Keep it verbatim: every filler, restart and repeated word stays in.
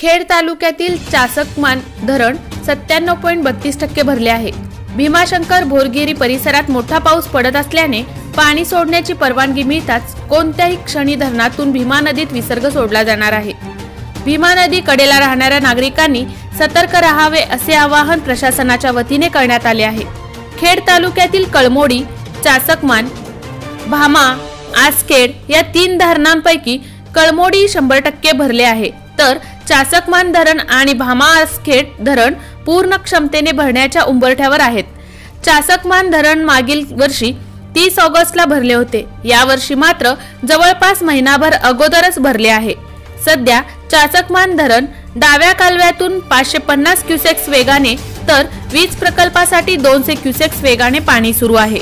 खेड तालुक्यातील चासकमान धरण सत्त्याण्णव पॉईंट बत्तीस टक्के भरले आहे। भीमाशंकर भोरगिरी परिसरात मोठा पाऊस पडत असल्याने पाणी सोडण्याची परवानगी मिळताच कोणत्याही क्षणी धरणातून भीमा नदीत विसर्ग सोडला जाणार आहे। भीमा नदी कडेला राहणाऱ्या नागरिकांनी सतर्क राहावे असे आवाहन प्रशासनाच्या वतीने करण्यात आले आहे। खेड तालुक्यातील कळमोडी, चासकमान, भामा, आसखेड या तीन धरणांपैकी कळमोडी शंभर टक्के भरले आहे, तर चासकमान धरण आणि भामा आसखेड धरण पूर्ण क्षमतेने भरण्याच्या उंबरठ्यावर आहेत। चासकमान धरण मागील वर्षी तीस ऑगस्टला भरले होते, यावर्षी मात्र जवळपास महिनाभर अगोदरच भरले आहे। सध्या चासकमान धरण डाव्या कालव्यातून पाचशे पन्नास क्युसेक्स वेगाने तर वीज प्रकल्पासाठी दोनशे क्युसेक्स वेगाने पाणी सुरू आहे।